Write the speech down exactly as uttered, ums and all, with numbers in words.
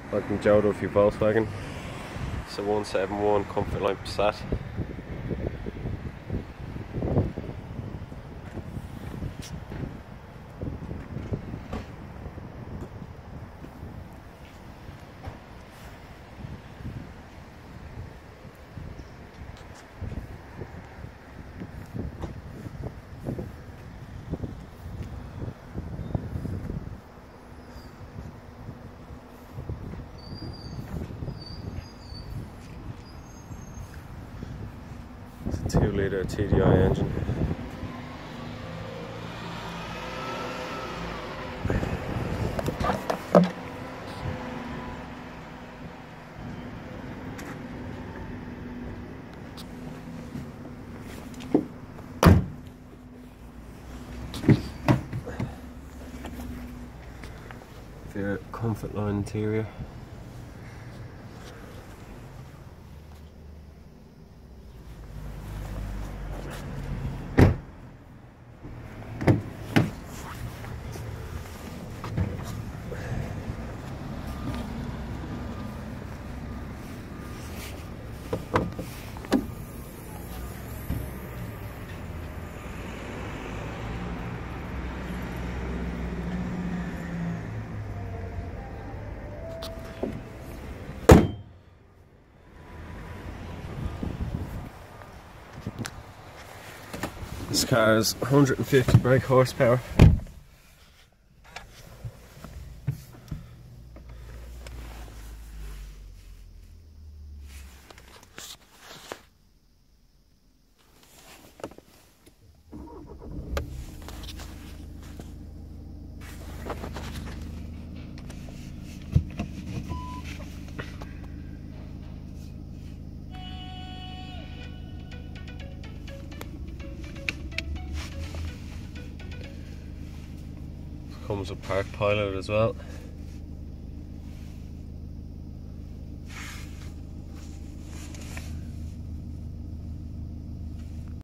Welcome Joe Duffy Volkswagen. It's a one seventy-one Comfortline Passat. It's a two litre T D I engine. The Comfortline interior. This car has one hundred fifty brake horsepower. Comes with Park Pilot as well.